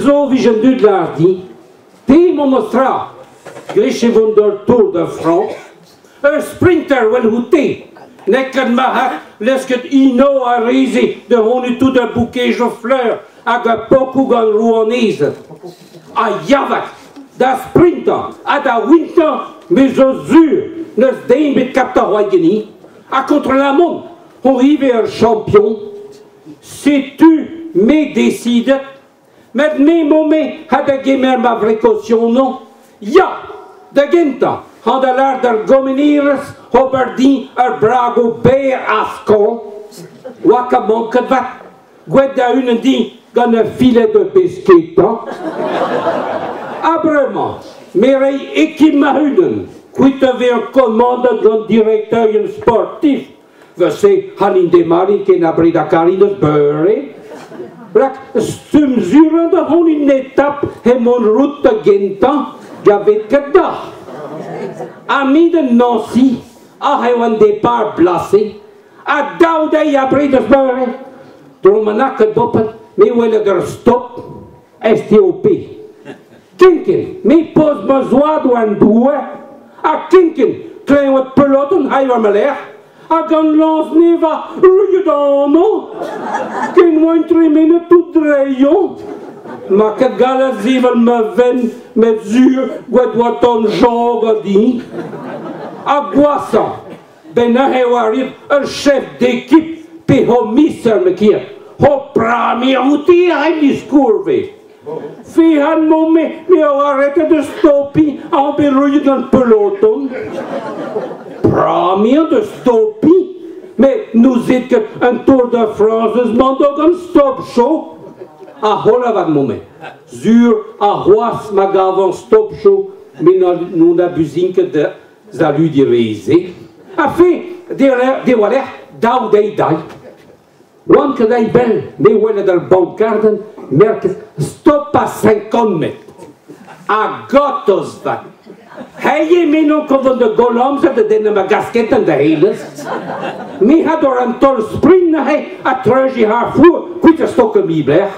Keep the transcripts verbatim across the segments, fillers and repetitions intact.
zo wie je nu l'as dit, die monstra, grische van de Tour de France, een sprinter wel goede. Nekken me het, lesk het ino a reize, de honu tout de bouquet de fleurs, a de poco gan rouanaise. A javat, da sprinter, a da winter, mais zo zuur, nes dein met kapta roigeni, a contre la monde, on rive un champion, c'est tu me décide, met me moment, ha de gemer ma précaution, non? Ja, de genta, han de l'air der gomenires, Hobardien, er brago beer ascon, waka manket wat, gwed da une die, gan een filet de biscuit, hein? Abrement, merei ekim ma hunen, kuit ave een commande d'un directeur en sportif, we se hanin de marin ken abri da carines beurre, brak stum zuren de hon in etap, hem on route de gentan, gavet kedda. Ami de Nancy, a hij een départ blasé, a daude i abri de beurre, dromenak het doppen, me willen er stop, S T O P. Kinken, me pos bezoa douan doe, a kinken, klein wat peloton, hij was me leeg, a gan lans neva, ruye dan, no? Ken mo entre mine tout rayon. Ma que gala zivel me ven, met zuur, gwed wat on jonge die. A Boisson, ben hij warit, een chef d'équipe, pe ho misser me kier. Ho prami uti hij discourve. Fi han momme, me ho arrêté de stoppi, en berouille d'un peloton. Prami de stoppi, mais nous êtes un Tour de France, mandog een stop show. A hola van momme. Zuur, a hoas magavan stop show, mais non abusinke de zalu di reize. A fe, de waler, dau dei dai. Wanke dei bel, me welle der bankarden, merket, stop a cinquante mètres. A gotos van. Hij je me nog van de golams de denne ma gasket en de heles. Me had door een tol spring na hij a treuje haar voer, kuit a stokke mi blech.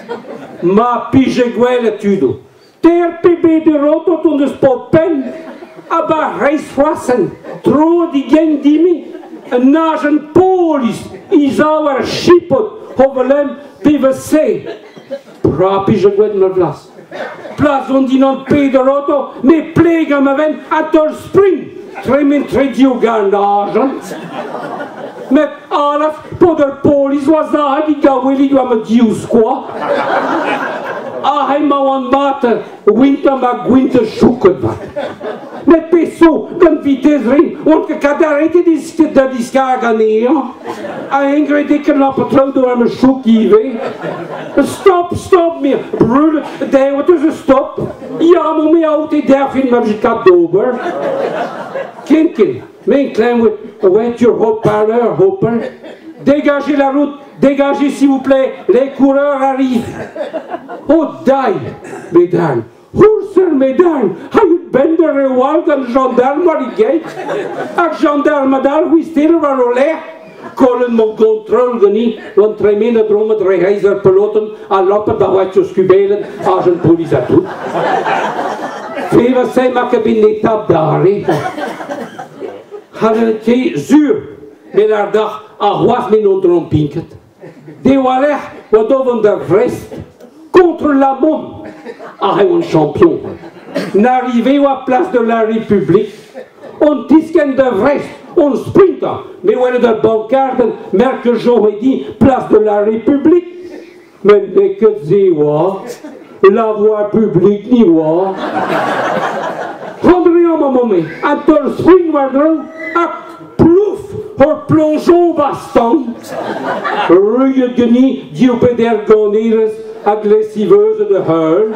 Ma pige gwele tudo. Ter pb de roto ton de spopen. Aber reiswassen, tro die gen dimi, een nagen polis, isauer schipot, hovelem P V C. Prapi je gwed me plas. Plas on die non pe de roto, me plega me ven a tol spring. Tremen tredio gan nagen. Met alles, poder polis was daar, die gaweli die me dius qua. Ah, hij ma wan mater, winter ma gwinter zoeken wat. Met peso, dan vitesse ring, want ik had daar eten die dat die skaga neer. Ah, Ingrid, ik kan op het rood door mijn zoekie, weet. Stop, stop meer, brullen, de wat is een stop? Ja, maar mij altijd daar vinden, maar je kan dober. Kinkin, mijn klein, weet je, hopper, hopper. Dégagez la route, dégagez s'il vous plaît, les coureurs arrivent. Oh, die, mesdames. Hoerser, mesdames, hij bent er een wild en gendarme die gaat. Ach, gendarme daar, wie stil waar olé. Kolen mo controle niet, want tremene dromen dreiger peloton, a lopen da watjes kubelen, als een police a tout. Veva zei maar que bin etap daar, hè. Hadden het zuur, met haar dag, a was men ontrom pinket. De walech, wat over de rest, contre la monde. Ah, hij was champion. N'arrivé à place de la République, on tisken de rest, on sprinter. Mais où est de bancarden, merke Jean dit, place de la République. Mais dès que ziwa, la voie publique ni wa. Rendrez en moment, un tol spring wardrobe, a plouf, hor plongeon baston. Ruye geni, diopéder gonires, agressiveuse de huil.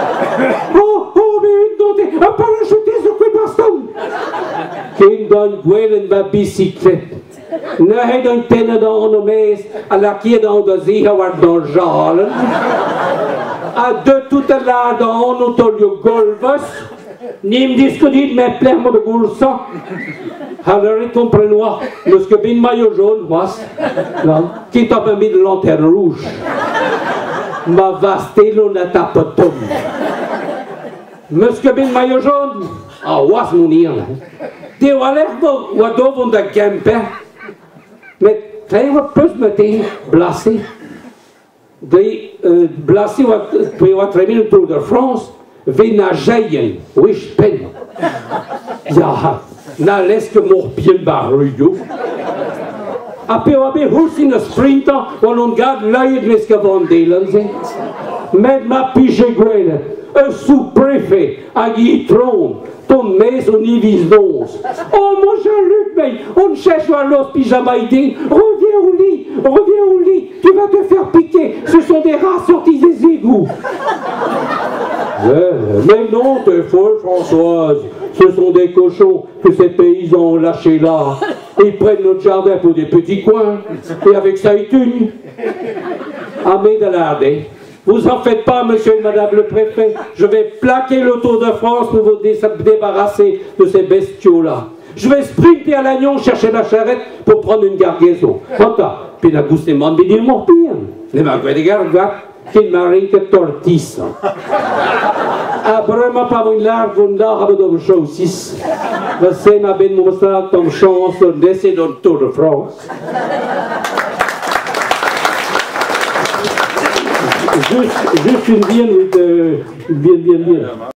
Oh, oh, mais une dentée, un parachutiste sur quoi baston. King dan gwelen ba bicyclette. Ne hij dan pennen dan de mees, à la kie dan de zee waar dan jalen. A de toute la dan ontol je golvas. Nim discutit met plermo de goursa. Alors, comprenez-moi, parce que bin maillot jaune, was, qui t'a mis de lanterne rouge. ma vasté l'on a tapotom. Monsieur bin maillot jaune, ah, was mon hier, là. Des walers, wa dovon da gemper, mais très wa plus me t'es blasé. Des blasé wa, puis wa très bien le Tour de France, vena jayen, oui, je peine. Ja, na leske morpien barruyo. Après, on a aussi un sprinter, on garde l'œil de ce qu'on dit. Mais ma piche gueule, un sous-préfet, à Guitron, ton maison Nivisnos. Oh mon Jean-Luc, mais on cherche à l'os pyjamaïdé. Reviens au lit, reviens au lit, tu vas te faire piquer. Ce sont des rats sortis des égouts. Euh, mais non, t'es folle, Françoise. Ce sont des cochons que ces paysans ont lâchés là. Ils prennent notre jardin pour des petits coins. Et avec ça, ils tuent. Amé de l'Ardé. Vous en faites pas, monsieur et madame le préfet. Je vais plaquer le Tour de France pour vous dé débarrasser de ces bestiaux-là. Je vais sprinter à l'agnon chercher ma charrette pour prendre une gargaison. Quanta, puis la gousse des mondes, mais dis-le mon pire. Les magrets des gargas, qui m'arrêtent que tortisse. Après, ma pas une large, une large de choses. C'est ma belle monstrale, ton chance d'essayer dans le Tour de France. Juste, juste une bien, euh, bien, bien, bien.